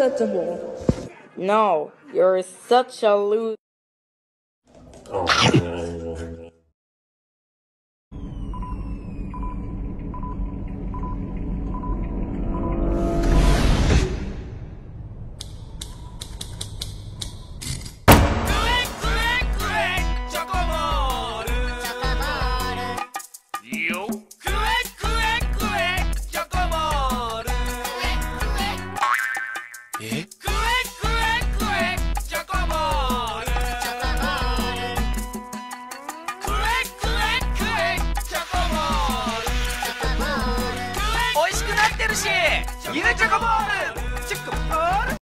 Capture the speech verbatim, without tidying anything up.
acceptable. No, you're such a loser. Oh, yeah, 美味しくなってるし、ゆうチョコボール